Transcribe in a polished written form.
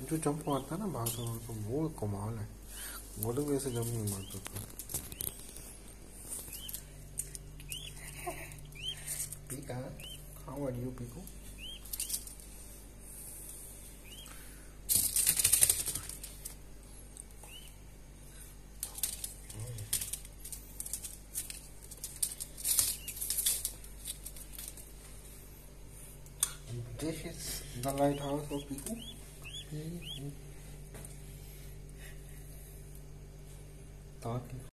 जो जंप मारता है ना बाहर से तो वो कमाल है। बॉलिंग में ऐसे जंप नहीं मारता था। Pika, how are you, Pico? This is the lighthouse of Pico. Thought